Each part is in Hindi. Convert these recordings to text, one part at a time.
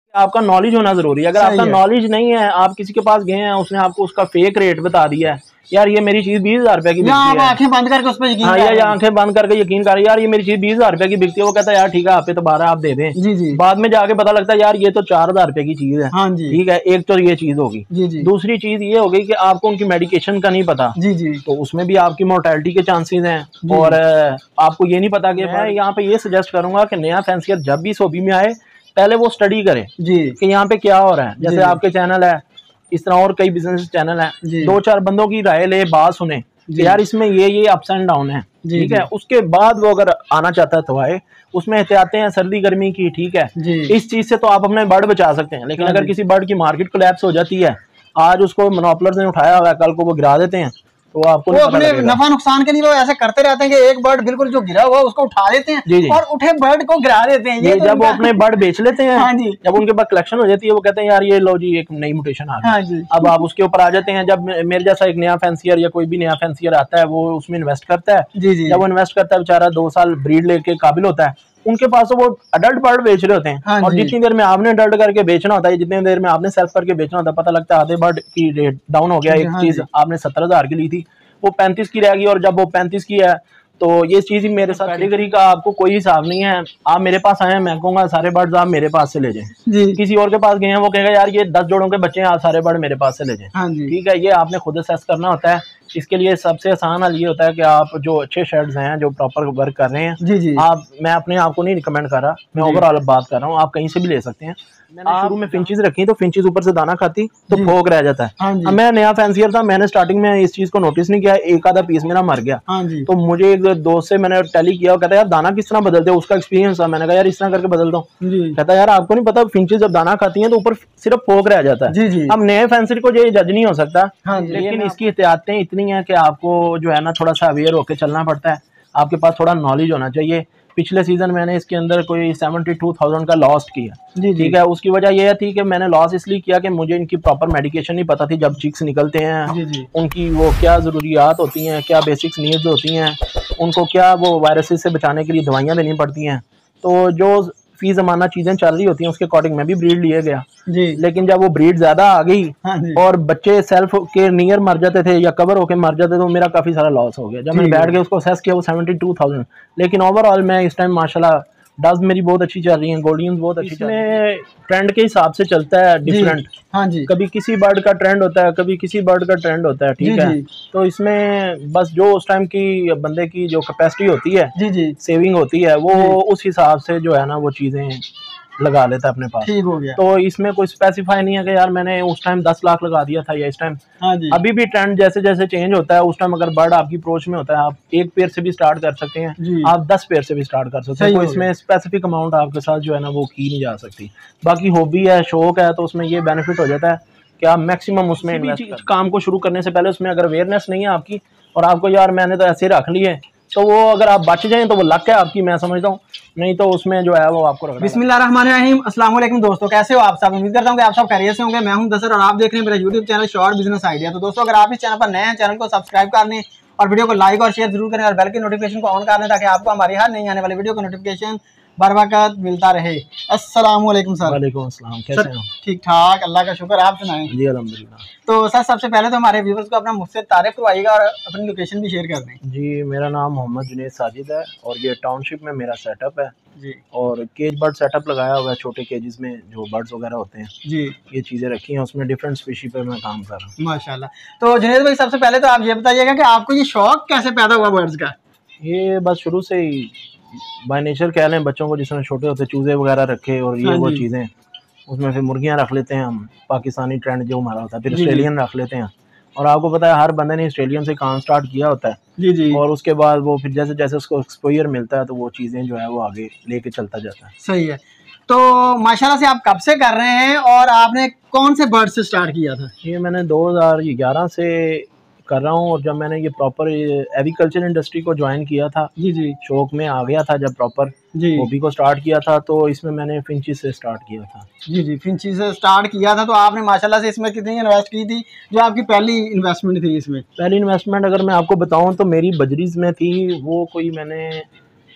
आपका नॉलेज होना जरूरी है। अगर आपका नॉलेज नहीं है, आप किसी के पास गए हैं, उसने आपको उसका फेक रेट बता दिया है, यार ये मेरी चीज 20,000 रुपए की बिकती है, आंखें बंद करके उस पर यकीन, हाँ, या आंखें बंद करके यकीन कर, यार ये मेरी चीज 20,000 रुपए की बिकती है, वो कहता है यार ठीक है आप पे तो 12 आप दे दें। जी जी। बाद में जाके पता लगता है यार ये तो 4,000 रुपए की चीज है। हाँ जी, ठीक है, एक तो ये चीज होगी। जी जी। दूसरी चीज ये होगी कि आपको उनकी मेडिकेशन का नहीं पता। जी जी। तो उसमें भी आपकी मोर्टेलिटी के चांसेस हैं। और आपको ये नहीं पता कि मैं यहाँ पे ये सजेस्ट करूंगा कि नया फैंसियर जब भी सोबी में आए, पहले वो स्टडी करे जी कि यहाँ पे क्या हो रहा है। जैसे आपके चैनल है, इस तरह और कई बिजनेस चैनल है, 2-4 बंदों की राय ले, बात सुने कि यार इसमें ये अप्स एंड डाउन है। ठीक है, उसके बाद वो अगर आना चाहता है तो आए। उसमें एहतियातें हैं सर्दी गर्मी की। ठीक है, इस चीज से तो आप अपने बर्ड बचा सकते हैं। लेकिन अगर किसी बर्ड की मार्केट कोलैप्स हो जाती है, आज उसको मोनोपलर्स ने उठाया हुआ है, कल को वो गिरा देते हैं, तो आपको वो अपने नफा नुकसान के लिए वो ऐसे करते रहते हैं कि एक बर्ड बिल्कुल जो गिरा हुआ उसको उठा लेते हैं और उठे बर्ड को गिरा देते हैं। ये जब वो अपने बर्ड बेच लेते हैं, हाँ जी, जब उनके पास कलेक्शन हो जाती है, वो कहते हैं यार ये लो जी एक नई म्यूटेशन आ गई। अब आप उसके ऊपर आ जाते हैं। जब मेरे जैसा एक नया फैंसियर या कोई भी नया फैंसियर आता है, वो उसमें इन्वेस्ट करता है। जब वो इन्वेस्ट करता है, बेचारा 2 साल ब्रीड लेके काबिल होता है, उनके पास तो वो अडल्ट बर्ड बेच रहे होते हैं। और जितनी देर में आपने अडल्ट करके बेचना होता है, जितनी देर में आपने सेल्फ करके बेचना होता है, पता लगता है आधे बर्ड की रेट डाउन हो गया। एक चीज आपने 17,000 की ली थी, वो 35 की रहेगी, और जब वो 35 की है तो ये चीज ही मेरे साथ कैटेगरी का आपको कोई हिसाब नहीं है। आप मेरे पास आए हैं, मैं कहूंगा सारे बर्ड्स आप मेरे पास से ले जाएं। किसी और के पास गए हैं, वो कहेगा यार ये 10 जोड़ों के बच्चे हैं, आप सारे बर्ड मेरे पास से ले जाएं। ठीक है, ये आपने खुद असेस करना होता है। इसके लिए सबसे आसान हल ये होता है कि आप जो अच्छे शेड्स हैं, जो प्रॉपर वर्क कर रहे हैं, आप, मैं अपने आप को नहीं रिकमेंड कर रहा, मैं ओवरऑल बात कर रहा हूँ, आप कहीं से भी ले सकते हैं। मैंने शुरू में फिंचेस रखी तो फिंचेस ऊपर से दाना खाती तो फोक रह जाता है। अब मैं नया फैंसियर था, मैंने स्टार्टिंग में इस चीज को नोटिस नहीं किया, एक आधा पीस मेरा मर गया। तो मुझे एक दोस्त से मैंने टैली किया, कहता है यार दाना किस तरह बदलते हो, उसका एक्सपीरियंस था। मैंने कहा यार इस तरह करके बदलता हूँ। कहता है यार आपको नहीं पता, फिंचेस जब दाना खाती हैं तो ऊपर सिर्फ फोक रह जाता है। अब नए फैंसियर को ये जज नहीं हो सकता, लेकिन इसकी एहतियातें इतनी है कि आपको जो है ना थोड़ा सा अवेयर होकर चलना पड़ता है। आपके पास थोड़ा नॉलेज होना चाहिए। पिछले सीजन मैंने इसके अंदर कोई 72,000 का लॉस किया। ठीक है, उसकी वजह यह थी कि मैंने लॉस इसलिए किया कि मुझे इनकी प्रॉपर मेडिकेशन नहीं पता थी। जब चिक्स निकलते हैं, उनकी वो क्या जरूरियात होती हैं, क्या बेसिक्स नीड्स होती हैं, उनको क्या वो वायरसेस से बचाने के लिए दवाइयाँ देनी पड़ती हैं। तो जो फी जमाना चीजें चल रही होती हैं, उसके अकॉर्डिंग मैं भी ब्रीड लिए गया। लेकिन जब वो ब्रीड ज्यादा आ गई और बच्चे सेल्फ के नियर मर जाते थे या कवर होके मर जाते थे, तो मेरा काफी सारा लॉस हो गया। जब मैंने बैठ के उसको असेस किया, वो 72,000। लेकिन ओवरऑल मैं इस टाइम माशाल्लाह डज मेरी बहुत अच्छी चल रही है, गोल्डियंस बहुत अच्छी चल रही है। ट्रेंड के हिसाब से चलता है डिफरेंट। कभी किसी बर्ड का ट्रेंड होता है, कभी किसी बर्ड का ट्रेंड होता है। ठीक है, तो इसमें बस जो उस टाइम की बंदे की जो कैपेसिटी होती है, सेविंग होती है, वो उस हिसाब से जो है ना वो चीजें लगा लेता है अपने पास। ठीक हो गया। तो इसमें कोई स्पेसिफाई नहीं है कि यार मैंने उस टाइम 10 लाख लगा दिया था या इस टाइम। अभी भी ट्रेंड जैसे जैसे चेंज होता है, उस टाइम अगर बर्ड आपकी अप्रोच में होता है, आप 1 पेयर से भी स्टार्ट कर सकते हैं, आप 10 पेयर से भी स्टार्ट कर सकते हैं। तो इसमें स्पेसिफिक अमाउंट आपके साथ जो है ना वो की नहीं जा सकती। बाकी हॉबी है, शौक है, तो उसमें ये बेनिफिट हो जाता है कि आप मैक्सिमम उसमें इन्वेस्ट काम को शुरू करने से पहले उसमें अगर अवेयरनेस नहीं है आपकी, और आपको यार मैंने तो ऐसे रख लिए, तो वो अगर आप बच जाएं तो वो लक है आपकी, मैं समझता हूँ। नहीं तो उसमें जो है वो आपको रखना। बिस्मिल्लाहिर्रहमानिर्रहीम, अस्सलाम वालेकुम दोस्तों, कैसे हो आप सब? उम्मीद करता हूँ कि आप सब खैरियत से होंगे। मैं हूं दसर और आप देख रहे हैं मेरा YouTube channel short business idea. तो दोस्तों, अगर आप इस चैनल पर नए हैं, चैनल को सब्सक्राइब कर लें और वीडियो को लाइक और शेयर जरूर करें और बेल की नोटिफिकेशन को ऑन कर लें, ताकि आपको हमारी हर नई आने वाली वीडियो का नोटिफिकेशन बर वक्त मिलता रहे। अस्सलाम वालेकुम सर। वालेकुम अस्सलाम, कैसे हो? ठीक ठाक, अल्लाह का शुक्र, आप सुनाएं? जी अल्हम्दुलिल्लाह। तो सर सबसे पहले तो हमारे व्यूअर्स को अपना मुझसे तारीफ करवाइएगा और अपनी लोकेशन भी शेयर कर दें। जी, मेरा नाम मोहम्मद जुनैद साजिद है और ये टाउनशिप में मेरा सेटअप है जी। और केज बर्ड सेटअप लगाया हुआ है, छोटे केजेस में जो बर्ड्स वगैरह होते हैं जी, ये चीज़ें रखी हैं, उसमें डिफरेंट स्पीशी पे मैं काम कर रहा हूँ माशाल्लाह। तो जुनैद भाई, सबसे पहले तो आप ये बताइएगा कि आपको ये शौक कैसे पैदा हुआ बर्ड्स का? ये बस शुरू से ही बाय नेचर कह लें, बच्चों को जिसमें छोटे होते चूजे वगैरह रखे और ये वो चीज़ें, उसमें फिर मुर्गियाँ रख लेते हैं हम, पाकिस्तानी ट्रेंड जो हमारा होता है, फिर ऑस्ट्रेलियन रख लेते हैं। और आपको पता है हर बंदे ने ऑस्ट्रेलियन से काम स्टार्ट किया होता है जी जी, और उसके बाद वो फिर जैसे जैसे उसको एक्सपोजर मिलता है तो वो चीज़ें जो है वो आगे लेके चलता जाता है। सही है। तो माशाल्लाह से आप कब से कर रहे हैं और आपने कौन से बर्ड से स्टार्ट किया था? ये मैंने 2011 से कर रहा हूँ, और जब मैंने ये प्रॉपर एग्रीकल्चर इंडस्ट्री को ज्वाइन किया था जी जी, शौक में आ गया था, जब प्रॉपर हॉबी को स्टार्ट किया था, तो इसमें मैंने फिंचेस से स्टार्ट किया था जी जी। फिंचेस से स्टार्ट किया था, तो आपने माशाल्लाह से इसमें कितनी इन्वेस्ट की थी? जो आपकी पहली इन्वेस्टमेंट थी इसमें? पहली इन्वेस्टमेंट अगर मैं आपको बताऊँ तो मेरी बजरीज में थी, वो कोई मैंने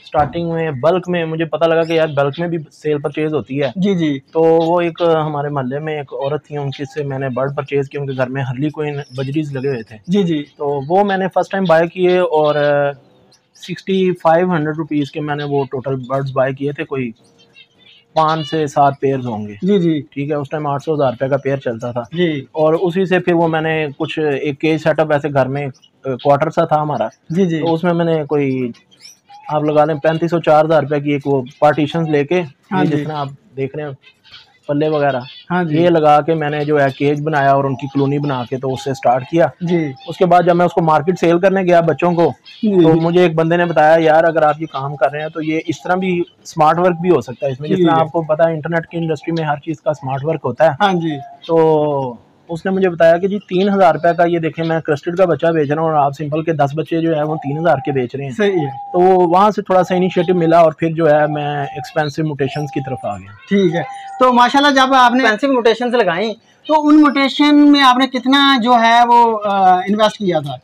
स्टार्टिंग में बल्क में मुझे पता लगा कि यार बल्क में भी सेल परचेज होती है। जी जी। तो वो एक हमारे मोहल्ले में एक औरत थी, उनकी से मैंने बर्ड परचेज किए, उनके घर में हर्ली क्वीन बजरीज लगे हुए थे। जी जी। तो वो मैंने फर्स्ट टाइम बाय किए और 6500 रुपीज़ के मैंने वो टोटल बर्ड्स बाय किए थे, कोई 5 से 7 पेयर होंगे। जी जी। ठीक है, उस टाइम 800-1000 रुपये का पेयर चलता था जी। और उसी से फिर वो मैंने कुछ एक केज सेटअप ऐसे घर में क्वार्टर सा था हमारा। जी जी। तो उसमें मैंने कोई आप लगा लें 3500-4000 रुपये की एक वो पार्टीशन लेके, हाँ जितना आप देख रहे हैं पल्ले वगैरह, हाँ ये लगा के मैंने जो है केज बनाया और उनकी कॉलोनी बना के तो उससे स्टार्ट किया जी। उसके बाद जब मैं उसको मार्केट सेल करने गया बच्चों को, तो मुझे एक बंदे ने बताया यार अगर आप ये काम कर रहे हैं तो ये इस तरह भी स्मार्ट वर्क भी हो सकता है इसमें, जिस तरह आपको पता है इंटरनेट की इंडस्ट्री में हर चीज़ का स्मार्ट वर्क होता है। हाँ जी। तो उसने मुझे बताया कि जी 3000 रुपये का ये देखें मैं क्रस्टेड का बच्चा बेच रहा हूँ और आप सिंपल के 10 बच्चे जो है वो 3000 के बेच रहे हैं। सही है। तो वहाँ से थोड़ा सा इनिशिएटिव मिला और फिर जो है मैं एक्सपेंसिव म्यूटेशंस की तरफ आ गया। ठीक है। तो माशाल्लाह जब आपने एक्सपेंसिव म्यूटेशंस लगाई तो उन म्यूटेशन में आपने कितना जो है वो इन्वेस्ट किया था?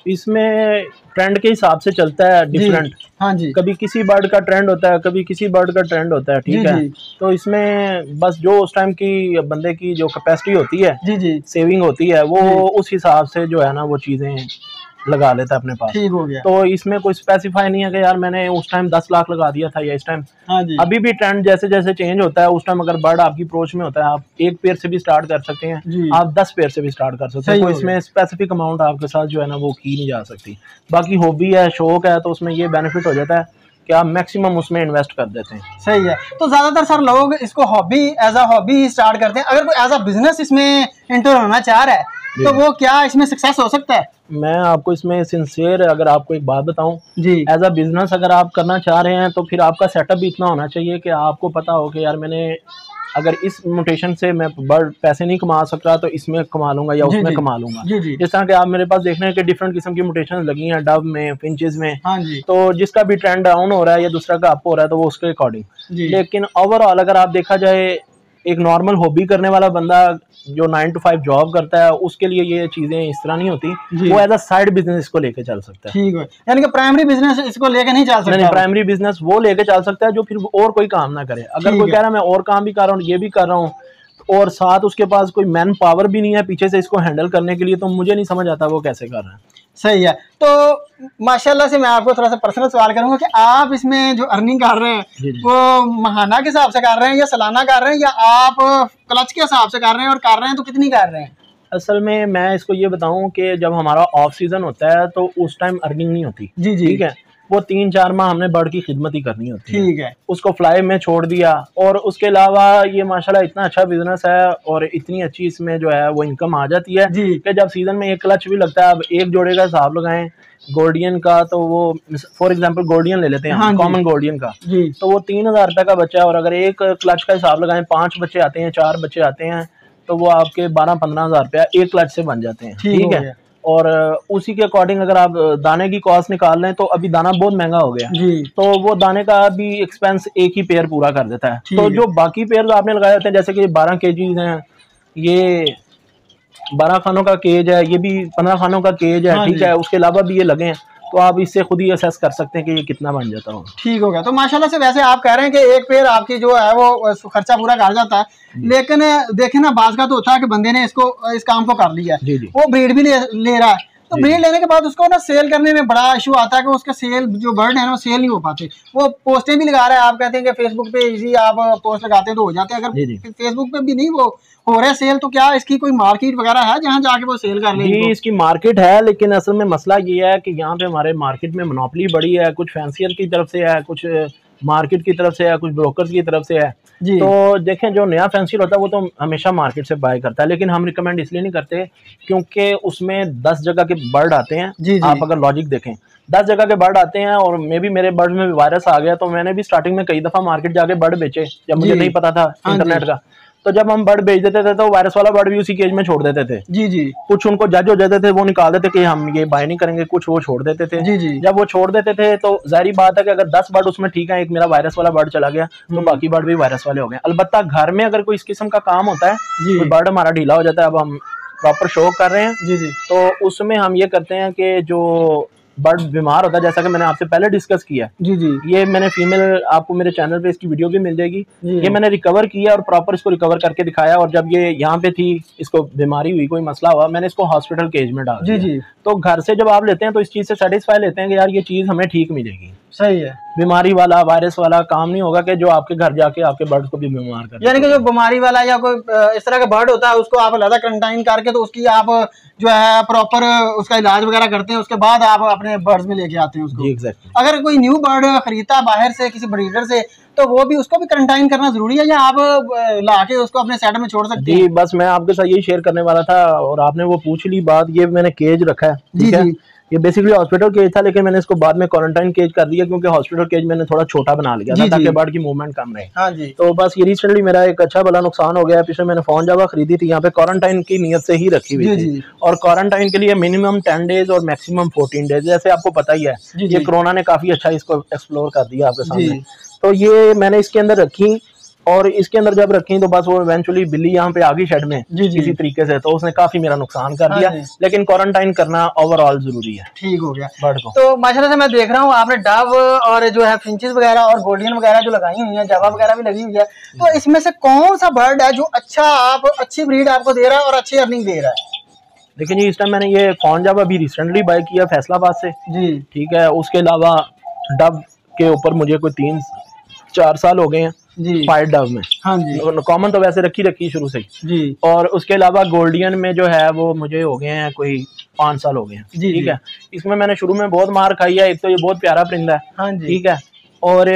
इसमें ट्रेंड के हिसाब से चलता है डिफरेंट। हाँ जी। कभी किसी बर्ड का ट्रेंड होता है, कभी किसी बर्ड का ट्रेंड होता है। ठीक है। तो इसमें बस जो उस टाइम की बंदे की जो कैपेसिटी होती है जी जी सेविंग होती है वो उस हिसाब से जो है ना वो चीजें लगा लेता है अपने पास। ठीक हो गया। तो इसमें कोई स्पेसिफाई नहीं है कि यार मैंने उस टाइम 10 लाख लगा दिया था या इस टाइम। हाँ जी। अभी भी ट्रेंड जैसे जैसे चेंज होता है उस टाइम अगर बर्ड आपकी अप्रोच में होता है आप एक पेयर से भी स्टार्ट कर सकते हैं, आप 10 पेयर से भी स्टार्ट कर सकते हैं। तो इसमें स्पेसिफिक अमाउंट आपके साथ जो है ना वो की नहीं जा सकती। बाकी हॉबी है, शौक है, तो उसमें ये बेनिफिट हो जाता है कि आप मैक्सिमम उसमें इन्वेस्ट कर देते हैं। सही है। तो ज्यादातर सर लोग इसको hobby as a hobby start करते हैं, अगर कोई एज अ बिजनेस इसमें एंटर होना चाह रहा है तो वो क्या इसमें सक्सेस हो सकता है? मैं आपको इसमें सिंसियर अगर आपको एक बात बताऊं जी, एज अ बिजनेस अगर आप करना चाह रहे हैं तो फिर आपका सेटअप भी इतना होना चाहिए कि आपको पता हो कि यार मैंने अगर इस म्यूटेशन से मैं बर्ड पैसे नहीं कमा सकता तो इसमें कमा लूंगा या उसमें कमा लूंगा। जिस तरह के आप मेरे पास देख रहे हैं कि डिफरेंट किस्म की म्यूटेशन लगी हैं डब में, फिंचेस में। हाँ जी। तो जिसका भी ट्रेंड डाउन हो रहा है या दूसरा का अप हो रहा है तो वो उसके अकॉर्डिंग। लेकिन ओवरऑल अगर आप देखा जाए एक नॉर्मल हॉबी करने वाला बंदा जो 9 to 5 जॉब करता है उसके लिए ये चीजें इस तरह नहीं होती, वो एज अ साइड बिजनेस इसको लेके चल सकता है। ठीक है। यानी कि प्राइमरी बिजनेस इसको लेके नहीं चल सकता। नहीं, प्राइमरी बिजनेस वो लेके चल सकता है जो फिर और कोई काम ना करे। अगर कोई कह रहा है मैं और काम भी कर रहा हूँ, ये भी कर रहा हूँ और साथ उसके पास कोई मैन पावर भी नहीं है पीछे से इसको हैंडल करने के लिए, तो मुझे नहीं समझ आता वो कैसे कर रहा है। सही है। तो माशाल्लाह से मैं आपको थोड़ा सा पर्सनल सवाल करूंगा कि आप इसमें जो अर्निंग कर रहे हैं वो महाना के हिसाब से कर रहे हैं या सालाना कर रहे हैं या आप क्लच के हिसाब से कर रहे हैं, और कर रहे हैं तो कितनी कर रहे हैं? असल में मैं इसको ये बताऊं कि जब हमारा ऑफ सीजन होता है तो उस टाइम अर्निंग नहीं होती। जी जी। ठीक है। वो 3-4 माह हमने बर्ड की खिदमत ही करनी होती है। ठीक है। उसको फ्लाई में छोड़ दिया और उसके अलावा ये माशाल्लाह इतना अच्छा बिजनेस है और इतनी अच्छी इसमें जो है वो इनकम आ जाती है कि जब सीजन में एक क्लच भी लगता है, अब एक जोड़े का हिसाब लगाएं गोल्डियन का, तो वो फॉर एग्जांपल गोल्डियन ले लेते हैं हम, कॉमन गोल्डियन का, तो वो 3000 रुपए का बच्चा है और अगर एक क्लच का हिसाब लगाएं 5 बच्चे आते हैं, 4 बच्चे आते हैं, तो वो आपके 12-15 हजार रुपया एक क्लच से बन जाते हैं। ठीक है। और उसी के अकॉर्डिंग अगर आप दाने की कॉस्ट निकाल लें तो अभी दाना बहुत महंगा हो गया जी, तो वो दाने का भी एक्सपेंस एक ही पेयर पूरा कर देता है। तो जो बाकी पेयर आपने लगाए होते हैं जैसे कि 12 केजीज हैं, ये 12 खानों का केज है, ये भी 15 खानों का केज है। ठीक है। उसके अलावा भी ये लगे हैं, तो आप इससे खुद ही असेस कर सकते हैं कि ये कितना बन जाता हो। ठीक हो गया। तो माशाल्लाह से वैसे आप कह रहे हैं कि एक पेयर आपकी जो है वो खर्चा पूरा कर जाता है, लेकिन देखे ना बाज का तो होता है कि बंदे ने इसको इस काम को कर लिया है, वो ब्रीड भी ले रहा है, तो ब्रीड लेने के बाद उसको ना सेल करने में बड़ा इशू आता है कि उसका सेल जो बर्ड है ना वो सेल नहीं हो पाते। वो पोस्टें भी लगा रहे हैं, आप कहते हैं कि फेसबुक पे इजी आप पोस्ट लगाते हैं तो हो जाते हैं, अगर फेसबुक पे भी नहीं वो हो रहा है सेल, तो क्या इसकी कोई मार्केट वगैरह है जहाँ जाके वो सेल कर लेंगे? जी इसकी मार्केट है, लेकिन असल में मसला ये है कि यहाँ पे हमारे मार्केट में मोनोपोली बड़ी है, कुछ फैंसियर की तरफ से है, कुछ मार्केट की तरफ से है, कुछ ब्रोकर्स की तरफ से है। तो देखें जो नया फैंसियर होता है वो तो हमेशा मार्केट से बाय करता है, लेकिन हम रिकमेंड इसलिए नहीं करते क्योंकि उसमें 10 जगह के बर्ड आते हैं। जी। आप अगर लॉजिक देखें 10 जगह के बर्ड आते हैं और मे भी मेरे बर्ड में भी वायरस आ गया, तो मैंने भी स्टार्टिंग में कई दफा मार्केट जाके बर्ड बेचे जब मुझे नहीं पता था इंटरनेट का। तो जब हम बर्ड बेच देते थे तो वायरस वाला बर्ड भी उसी केज में छोड़ देते थे। जी जी। कुछ उनको जज हो जाते थे, वो निकाल देते कि हम ये बाय नहीं करेंगे, कुछ वो छोड़ देते थे। जी जी। जब वो छोड़ देते थे तो जाहिर बात है कि अगर 10 बर्ड उसमें ठीक है, एक मेरा वायरस वाला बर्ड चला गया तो बाकी बर्ड भी वायरस वाले हो गए। अलबत्ता घर में अगर कोई इस किस्म का काम होता है, कोई बर्ड हमारा ढीला हो जाता है, अब हम प्रॉपर शो कर रहे हैं जी जी, तो उसमें हम ये करते हैं कि जो बर्ड बीमार होता है, जैसा कि मैंने आपसे पहले डिस्कस किया जी जी, ये मैंने फीमेल, आपको मेरे चैनल पे इसकी वीडियो भी मिल जाएगी, ये मैंने रिकवर किया और प्रॉपर इसको रिकवर करके दिखाया। और जब ये यहाँ पे थी, इसको बीमारी हुई, कोई मसला हुआ, मैंने इसको हॉस्पिटल केज में डाल दिया। तो घर से जब आप लेते हैं तो इस चीज से सेटिस्फाई लेते हैं कि यार ये चीज हमें ठीक मिलेगी। सही है, बीमारी वाला वायरस वाला काम नहीं होगा कि जो आपके घर जाके आपके बर्ड को भी बीमार कर, यानी कि जो बीमारी वाला या कोई इस तरह का बर्ड होता है उसको आप अलग क्वारंटाइन करके तो उसकी आप जो है प्रॉपर उसका इलाज वगैरह करते हैं, उसके बाद आप अपने बर्ड्स में लेके आते हैं उसको। जी एग्जैक्टली। अगर कोई न्यू बर्ड खरीदता बाहर से किसी ब्रीडर से तो वो भी उसको भी क्वारंटाइन करना जरूरी है या आप लाके उसको अपने सेट में छोड़ सकते हैं? जी बस मैं आपके साथ यही शेयर करने वाला था और आपने वो पूछ ली बात। ये मैंने केज रखा है, ठीक है, ये बेसिकली हॉस्पिटल केज था, लेकिन मैंने इसको बाद में क्वारंटाइन केज कर दिया क्योंकि हॉस्पिटल केज मैंने थोड़ा छोटा बना लिया था ताकि बर्ड की मूवमेंट कम रहे। हाँ जी। तो बस ये रिसेंटली मेरा एक अच्छा भला नुकसान हो गया। पिछले मैंने फोन जावा खरीदी थी, यहाँ पे क्वारंटाइन की नियत से ही रखी हुई थी और क्वारंटाइन के लिए मिनिमम 10 डेज और मैक्सिमम 14 डेज, जैसे आपको पता ही है ये कोरोना ने काफी अच्छा इसको एक्सप्लोर कर दिया आपके सामने। तो ये मैंने इसके अंदर रखी और इसके अंदर जब रखी तो बस वो इवेंचुअली बिल्ली यहाँ पे आ गई शेड में किसी तरीके से, तो उसने काफी मेरा नुकसान कर दिया। लेकिन क्वारंटाइन करना ओवरऑल जरूरी है। ठीक हो गया बर्ड को। तो माशाल्लाह से मैं देख रहा हूँ आपने डव और जो है फिंचेस वगैरह और गोल्डियन वगैरह जो लगाई हुई है, जावा वगैरह भी लगी हुई है, तो इसमें से कौन सा बर्ड है जो अच्छा आप अच्छी ब्रीड आपको दे रहा है और अच्छी अर्निंग दे रहा है? देखिए जी, इस टाइम मैंने ये कौन जावा अभी रिसेंटली बाय किया फैसलाबाद से जी, ठीक है। उसके अलावा डव के ऊपर मुझे कोई 3-4 साल हो गए हैं जी, फायर डव में। हाँ जी, कॉमन तो वैसे रखी शुरू से जी। और उसके अलावा गोल्डियन में जो है वो मुझे हो गए हैं कोई 5 साल हो गए हैं, ठीक है। इसमें मैंने शुरू में बहुत मार खाई है, एक तो ये बहुत प्यारा परिंदा है, हाँ जी, ठीक है। और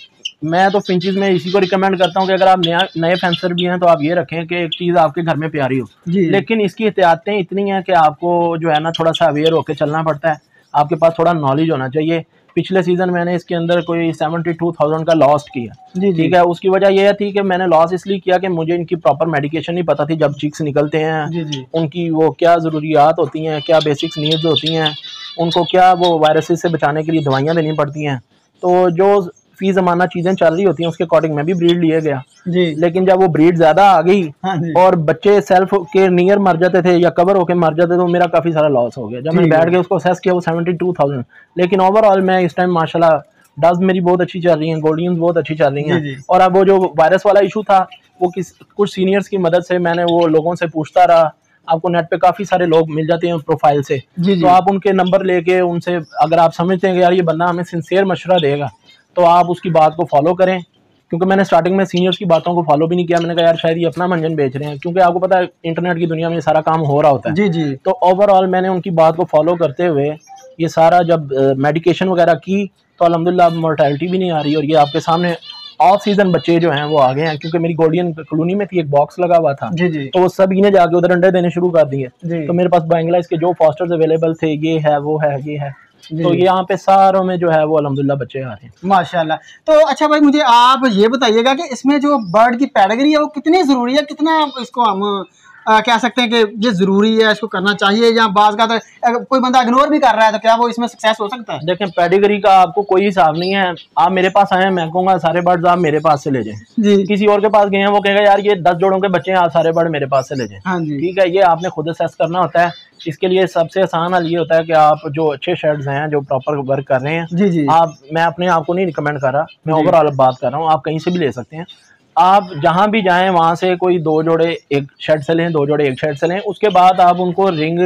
मैं तो फिंचेस में इसी को रिकमेंड करता हूँ कि अगर आप नए फेंसर भी हैं तो आप ये रखें कि एक चीज़ आपके घर में प्यारी हो, लेकिन इसकी एहतियातें इतनी हैं कि आपको जो है ना थोड़ा सा अवेयर होकर चलना पड़ता है, आपके पास थोड़ा नॉलेज होना चाहिए। पिछले सीजन मैंने इसके अंदर कोई 72,000 का लॉस किया, ठीक है। उसकी वजह यह थी कि मैंने लॉस इसलिए किया कि मुझे इनकी प्रॉपर मेडिकेशन नहीं पता थी। जब चिक्स निकलते हैं उनकी वो क्या ज़रूरियात होती हैं, क्या बेसिक्स नीड्स होती हैं, उनको क्या वो वायरसेस से बचाने के लिए दवाइयाँ देनी पड़ती हैं। तो जो फी ज़माना चीज़ें चल रही होती हैं उसके अकॉर्डिंग मैं भी ब्रीड लिए गया जी। लेकिन जब वो ब्रीड ज़्यादा आ गई और बच्चे सेल्फ के नियर मर जाते थे या कवर होके मर जाते थे तो मेरा काफ़ी सारा लॉस हो गया। जब मैंने बैठ के उसको असेस किया वो 72,000, लेकिन ओवरऑल मैं इस टाइम माशाल्लाह डव्स मेरी बहुत अच्छी चल रही हैं, गोल्डियंस बहुत अच्छी चल रही हैं। और अब वो जो वायरस वाला इशू था वो कुछ सीनियर्स की मदद से मैंने वो लोगों से पूछता रहा। आपको नेट पे काफी सारे लोग मिल जाते हैं प्रोफाइल से, तो आप उनके नंबर लेके उनसे अगर आप समझते हैं कि यार ये बंदा हमें सिंसियर मशवरा देगा तो आप उसकी बात को फॉलो करें। क्योंकि मैंने स्टार्टिंग में सीनियर्स की बातों को फॉलो भी नहीं किया, मैंने कहा यार शायद ये अपना मंजन बेच रहे हैं, क्योंकि आपको पता है इंटरनेट की दुनिया में सारा काम हो रहा होता है जी। तो ओवरऑल मैंने उनकी बात को फॉलो करते हुए ये सारा जब मेडिकेशन वगैरह की तो अल्हम्दुलिल्लाह मोर्टेलिटी भी नहीं आ रही। और ये आपके सामने ऑफ सीजन बच्चे जो हैं वो आ गए हैं, क्योंकि मेरी गोल्डियन कॉलोनी में थी एक बॉक्स लगा हुआ था जी। तो वो सभी ने जाके उधर अंडे देने शुरू कर दिए। तो मेरे पास बांग्लादेश के जो फॉस्टर्स अवेलेबल थे, ये है वो है ये है, तो ये यहाँ पे सारों में जो है वो अल्हम्दुलिल्लाह बच्चे आ रहे हैं माशाल्लाह। तो अच्छा भाई मुझे आप ये बताइएगा कि इसमें जो बर्ड की पेडिग्री है वो कितनी जरूरी है, कितना इसको हम कह सकते हैं कि ये जरूरी है, इसको करना चाहिए, या बाज़ का तो कोई बंदा इग्नोर भी कर रहा है तो क्या वो इसमें सक्सेस हो सकता है? देखें पेडिग्री का आपको कोई हिसाब नहीं है। आप मेरे पास आए हैं, मैं कहूँगा सारे बर्ड्स आप मेरे पास से ले जाएं। किसी और के पास गए हैं वो कहेगा यार ये 10 जोड़ों के बच्चे हैं, आप सारे बर्ड मेरे पास से ले जाएं, ठीक है। ये आपने खुद असेस करना होता है। इसके लिए सबसे आसान हल ये होता है कि आप जो अच्छे शेड्स हैं जो प्रॉपर वर्क कर रहे हैं आप, मैं अपने आप को नहीं रिकमेंड कर रहा, मैं ओवरऑल बात कर रहा हूँ, आप कहीं से भी ले सकते हैं। आप जहां भी जाएं वहां से कोई 2 जोड़े एक शेड से लें, 2 जोड़े एक शेड से लें। उसके बाद आप उनको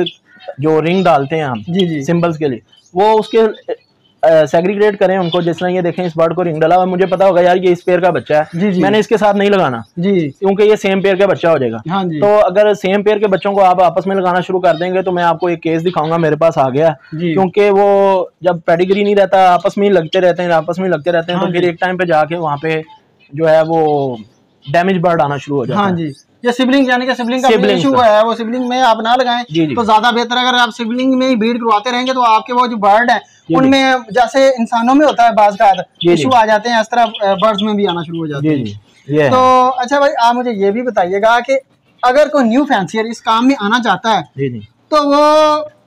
रिंग डालते हैं आप सिंबल्स के लिए, वो उसके सेग्रीगेट करें उनको। जिस तरह ये देखें इस बर्ड को रिंग डाला हुआ, मुझे पता होगा यार ये इस पेयर का बच्चा है, मैंने इसके साथ नहीं लगाना क्योंकि ये सेम पेयर का बच्चा हो जाएगा। तो अगर सेम पेयर के बच्चों को आप आपस में लगाना शुरू कर देंगे तो मैं आपको एक केस दिखाऊंगा, मेरे पास आ गया, क्योंकि वो जब पेडिग्री नहीं रहता आपस में ही लगते रहते हैं तो फिर एक टाइम पे जाके वहाँ पे जो है वो डैमेज बर्ड आना शुरू हो जाता है। ये सिबलिंग यानी कि सिबलिंग का इशू है, वो सिबलिंग में आप ना लगाएं तो ज्यादा बेहतर। अगर आप सिबलिंग में ही ब्रीड करवाते रहेंगे तो आपके वो जो बर्ड है उनमें जैसे इंसानों में होता है बाज़ का इशू आ जाते हैं, इस तरह बर्ड्स में भी आना शुरू हो जाते हैं। तो अच्छा भाई आप मुझे ये भी बताइएगा कि अगर कोई न्यू फैंसियर इस काम में आना चाहता है तो वो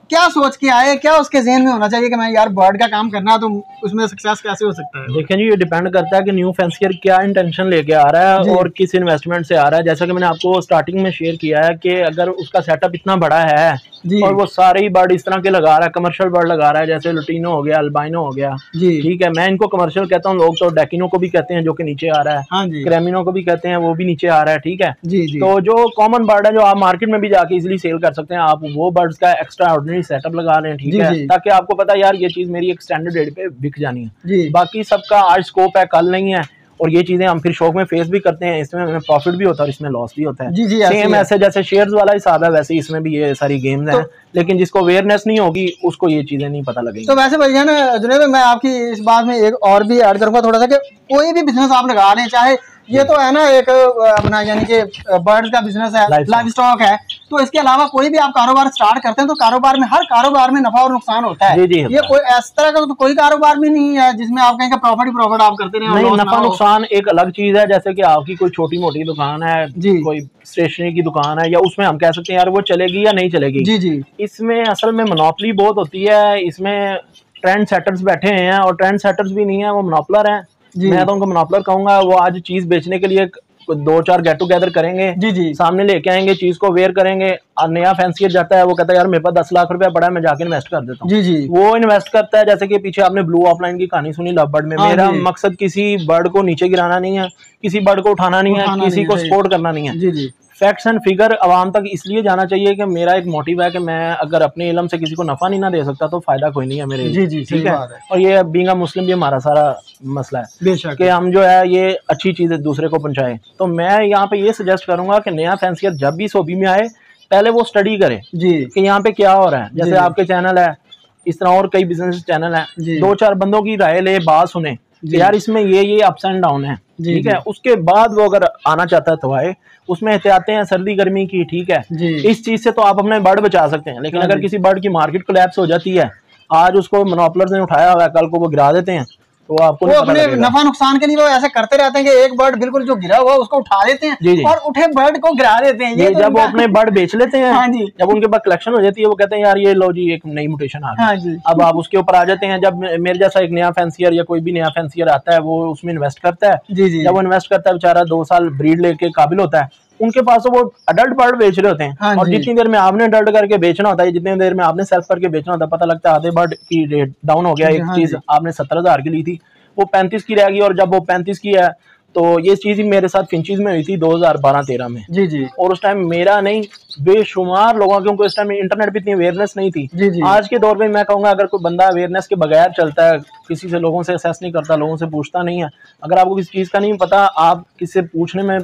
क्या सोच के आए, क्या उसके ज़हन में होना चाहिए कि मैं यार बर्ड का काम करना है, तो उसमें सक्सेस कैसे हो सकता है? देखिए जी, ये डिपेंड करता है कि न्यू फैंसियर क्या इंटेंशन लेके आ रहा है और किस इन्वेस्टमेंट से आ रहा है। जैसा कि मैंने आपको स्टार्टिंग में शेयर किया है कि अगर उसका सेटअप इतना बड़ा है और वो सारे ही बर्ड इस तरह के लगा रहा है, कमर्शियल बर्ड लगा रहा है, जैसे लुटीनो हो गया, अल्बाइनो हो गया, ठीक है, मैं इनको कमर्शियल कहता हूँ, लोग तो डेकिनो को भी कहते हैं जो कि नीचे आ रहा है, क्रेमिनो को भी कहते हैं, वो भी नीचे आ रहा है, ठीक है। तो जो कॉमन बर्ड है जो आप मार्केट में भी जाके इजिली सेल कर सकते हैं, आप वो बर्ड्स का एक्स्ट्रा ऑर्डिनरी सेटअप लगा रहे हैं, ठीक है, ताकि आपको पता है यार ये चीज मेरी एक स्टैंडर्ड रेट पे बिक जानी है। बाकी सबका आज स्कोप है, कल नहीं है, और ये चीजें हम फिर शौक में फेस भी करते हैं, इसमें हमें प्रॉफिट भी होता है और इसमें लॉस भी होता है। सेम ऐसे जैसे शेयर्स वाला हिसाब है वैसे इसमें भी ये सारी गेम्स हैं, लेकिन जिसको अवेयरनेस नहीं होगी उसको ये चीजें नहीं पता लगेंगी। तो वैसे भैया ना जुनेद, मैं आपकी इस बात में एक और भी ऐड करूंगा थोड़ा सा, कि कोई भी बिजनेस आप लगा रहे हैं, चाहे ये तो है ना एक अपना यानी कि बर्ड्स का बिजनेस है, लाइव स्टॉक है, तो इसके अलावा कोई भी आप कारोबार स्टार्ट करते हैं तो कारोबार में, हर कारोबार में नफा और नुकसान होता है। ये कोई इस तरह का तो कोई कारोबार भी नहीं है जिसमें आप कहेंगे प्रॉफिट ही प्रॉफिट आप करते रहे। नहीं, नफा नुकसान एक अलग चीज है। जैसे कि आपकी कोई छोटी मोटी दुकान है, कोई स्टेशनरी की दुकान है, या उसमें हम कह सकते हैं यार वो चलेगी या नहीं चलेगी। जी। इसमें असल में मोनोपोली बहुत होती है, इसमें ट्रेंड सेटर्स बैठे हैं और ट्रेंड सेटर्स भी नहीं है, वो मोनोपोलर है। मैं तो उनको मोनोपोलर कहूंगा। वो आज चीज बेचने के लिए 2-4 गेट टुगेदर करेंगे, सामने लेके आएंगे, चीज को वेयर करेंगे, और नया फैंसियर जाता है, वो कहता है यार मेरे पास 10 लाख रुपया पड़ा है, मैं जाके इन्वेस्ट कर देता हूँ। वो इन्वेस्ट करता है। जैसे कि पीछे आपने ब्लू ऑफलाइन की कहानी सुनी लव बर्ड में। मेरा मकसद किसी बर्ड को नीचे गिराना नहीं है, किसी बर्ड को उठाना नहीं है, किसी को सपोर्ट करना नहीं है। फैक्ट्स एंड फिगर आवाम तक इसलिए जाना चाहिए कि मेरा एक मोटिव है कि मैं अगर अपने इल्म से किसी को नफा नहीं ना दे सकता तो फायदा कोई नहीं है मेरे। ठीक है। और ये बीइंग अ मुस्लिम भी हमारा सारा मसला है कि हम जो है ये अच्छी चीजें दूसरे को पहुंचाएं। तो मैं यहाँ पे ये सजेस्ट करूंगा कि नया फैंसियर जब भी सोबी में आए, पहले वो स्टडी करे कि यहाँ पे क्या हो रहा है। जैसे आपके चैनल है, इस तरह और कई बिजनेस चैनल है, 2-4 बंदों की राय ले, बात सुने यार इसमें ये अप्स एंड डाउन है, ठीक है। उसके बाद वो अगर आना चाहता है तो आए। उसमें एहतियातें हैं सर्दी गर्मी की, ठीक है। इस चीज से तो आप अपने बर्ड बचा सकते हैं, लेकिन अगर किसी बर्ड की मार्केट कोलैप्स हो जाती है, आज उसको मोनोपोलर्स ने उठाया हुआ है, कल को वो गिरा देते हैं, तो आपको वो अपने नफा नुकसान के लिए वो ऐसे करते रहते हैं कि एक बर्ड बिल्कुल जो गिरा हुआ उसको उठा लेते हैं और उठे बर्ड को गिरा देते हैं। ये जब वो अपने बर्ड बेच लेते हैं, जब उनके पास कलेक्शन हो जाती है, वो कहते हैं यार ये लो जी एक नई म्यूटेशन आ गई। अब आप उसके ऊपर आ जाते हैं। जब मेरे जैसा एक नया फैंसियर या कोई भी नया फैंसियर आता है, वो उसमें इन्वेस्ट करता है। जब वो इन्वेस्ट करता है बेचारा 2 साल ब्रीड लेके काबिल होता है, उनके पास तो वो अडल्ट बर्ड बेच रहे होते हैं। और जितनी देर में आपने अडल्ट करके बेचना होता है, जितनी देर में आपने सेल्फ करके बेचना होता है, पता लगता है आधे बर्ड की रेट डाउन हो गया। एक चीज आपने 17,000 की ली थी, वो 35 की रहेगी, और जब वो 35 की है तो ये चीज ही मेरे साथ फिंचीज में हुई थी 2012-13 में। और उस टाइम मेरा नहीं, बेशुमार लोगों, क्योंकि उस टाइम इंटरनेट पे इतनी अवेयरनेस नहीं थी। आज के दौर में मैं कहूंगा अगर कोई बंदा अवेयरनेस के बगैर चलता है, किसी से लोगों से असेस नहीं करता, लोगों से पूछता नहीं है, अगर आपको किसी चीज का नहीं पता, आप किसी से पूछने में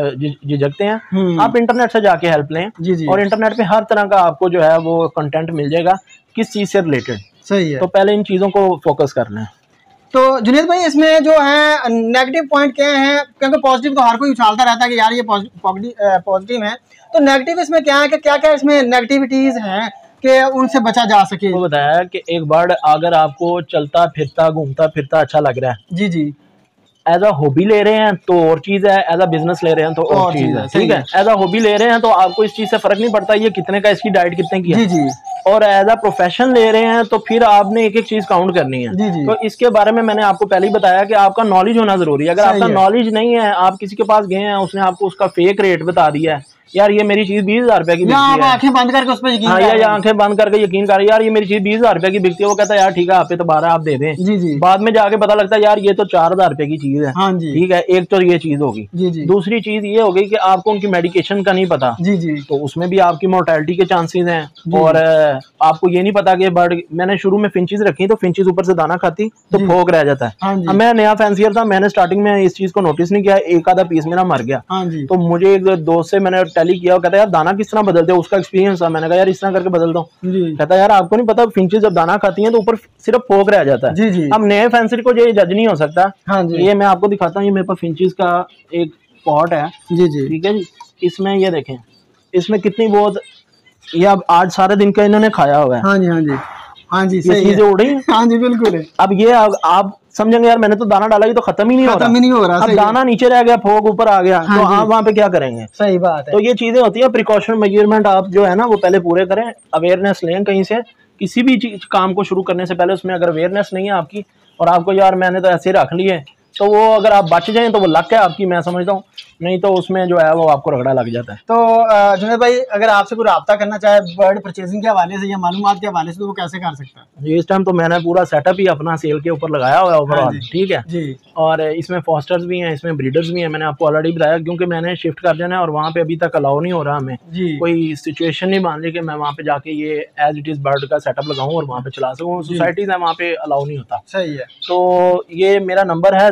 झिझकते हैं, आप इंटरनेट से जाके हेल्प लें। और इंटरनेट पे हर तरह का आपको जो है वो कंटेंट मिल जाएगा किस चीज से रिलेटेड। सही है। तो पहले इन चीजों को फोकस करना है। तो जुनेद भाई, इसमें जो है नेगेटिव पॉइंट क्या है? क्योंकि पॉजिटिव तो हर कोई उछालता रहता है कि यार ये पॉजिटिव है, तो नेगेटिव इसमें क्या है कि क्या क्या इसमें नेगेटिविटीज हैं कि उनसे बचा जा सके? वो बताया कि एक बर्ड अगर आपको चलता फिरता घूमता फिरता अच्छा लग रहा है, एज अ हॉबी ले रहे हैं तो और चीज है, एज अ बिजनेस ले रहे हैं तो और चीज है, ठीक है। एज अ हॉबी ले रहे हैं तो आपको इस चीज से फर्क नहीं पड़ता ये कितने का, इसकी डाइट कितने की है। और एज अ प्रोफेशन ले रहे हैं तो फिर आपने एक एक चीज काउंट करनी है। तो इसके बारे में मैंने आपको पहले ही बताया कि आपका नॉलेज होना जरूरी है। अगर आपका नॉलेज नहीं है, आप किसी के पास गए हैं, उसने आपको उसका फेक रेट बता दिया है, यार ये मेरी चीज 20,000 रुपए की बिकती है, आंखें बंद करके उस पर यकीन, या आंखें बंद करके यकीन कर, यार ये मेरी चीज 20,000 रुपए की बिकती है, वो कहता है यार ठीक है आप पे तो 12 आप दे दें। बाद में जाके पता लगता है यार ये तो 4,000 रुपए की चीज है। ठीक है, एक तो ये चीज होगी। दूसरी चीज ये होगी कि आपको उनकी मेडिकेशन का नहीं पता, तो उसमें भी आपकी मोर्टेलिटी के चांसेस हैं। और आपको ये नहीं पता कि बर्ड, मैंने शुरू में फिंचीज रखी तो फिंचीज ऊपर से दाना खाती तो फोक रह जाता है। मैं नया फैंसियर था, मैंने स्टार्टिंग में इस चीज को नोटिस नहीं किया, एक आधा पीस मेरा मर गया। तो मुझे एक दोस्त से मैंने टैली किया, कहता यार दाना किस तरह बदलते हो, उसका एक्सपीरियंस था। मैंने कहा यार इस तरह करके बदलता हूँ। कहता यार आपको नहीं पता, फिंचेस जब दाना खाती हैं तो ऊपर सिर्फ फोक रह जाता है। अब नए फैंसियर को ये जज नहीं हो सकता। ये मैं आपको दिखाता हूँ, ये मेरे पास फिंचेस का एक पॉट है। ठीक है जी, इसमें ये देखें, इसमें कितनी बहुत, ये अब आज सारे दिन का इन्होंने खाया हुआ है। हाँ जी, ये चीजें उड़ रही हैं। हाँ जी बिल्कुल। अब ये आप समझेंगे यार मैंने तो दाना डाला, ये तो खत्म ही नहीं हो रहा। अब दाना नीचे रह गया, फोग ऊपर आ गया, तो आप वहाँ पे क्या करेंगे? सही बात है। तो ये चीजें होती है, प्रिकॉशन मेजरमेंट आप जो है ना वो पहले पूरे करें, अवेयरनेस लें कहीं से। किसी भी चीज काम को शुरू करने से पहले उसमें अगर अवेयरनेस नहीं है आपकी, और आपको यार मैंने तो ऐसे रख लिए, तो वो अगर आप बच जाएं तो वो लक है आपकी, मैं समझता हूँ, नहीं तो उसमें जो है वो आपको रगड़ा लग जाता है। तो जुनैद भाई अगर आपसे कोई रब्ता करना चाहे बर्ड परचेजिंग के हवाले से या मालूमात के हवाले से, तो वो कैसे कर सकता है? इस टाइम तो मैंने पूरा सेटअप ही अपना सेल के ऊपर लगाया हुआ है ओवरऑल, ठीक है जी। और इसमें फॉस्टर्स भी हैं, इसमें ब्रीडर्स भी हैं, मैंने आपको ऑलरेडी बताया, क्योंकि मैंने शिफ्ट कर देना है और वहाँ पे अभी तक अलाउ नहीं हो रहा हमें, कोई सिचुएशन नहीं मान ली कि मैं वहाँ पे जाके ये एज इट इज बर्ड का सेटअप लगाऊं और वहाँ पे चला सकूँ। सोसाइटीज है वहाँ पे अलाउ नहीं होता। सही है। तो ये मेरा नंबर है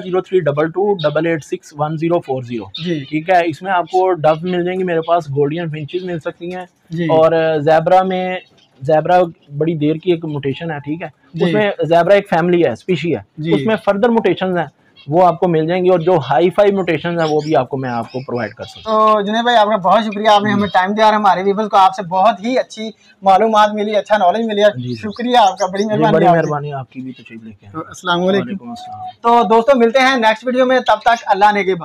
0322886140, ठीक है। इसमें आपको डव मिल जाएंगी मेरे पास, गोल्डियन फिंचेस मिल सकती हैं, और ज़ेब्रा में, ज़ेब्रा बड़ी देर की एक म्यूटेशन है, ठीक है। उसमें ज़ेब्रा एक फैमिली है, स्पीशी है, उसमें फर्दर म्यूटेशंस हैं, वो आपको मिल जाएंगी, और जो हाई फाई म्यूटेशंस हैं वो भी मैं आपको प्रोवाइड कर सकता हूँ। तो जुनैद भाई आपका बहुत शुक्रिया, आपने हमें टाइम दिया, हमारे व्यूअर्स को आपसे बहुत ही अच्छी मालूमात मिली, अच्छा नॉलेज मिली है। शुक्रिया आपका, बड़ी मेहरबानी आपकी भी। तो अस्सलाम वालेकुम। तो दोस्तों मिलते हैं नेक्स्ट वीडियो में, तब तक अल्लाह ने के बाद।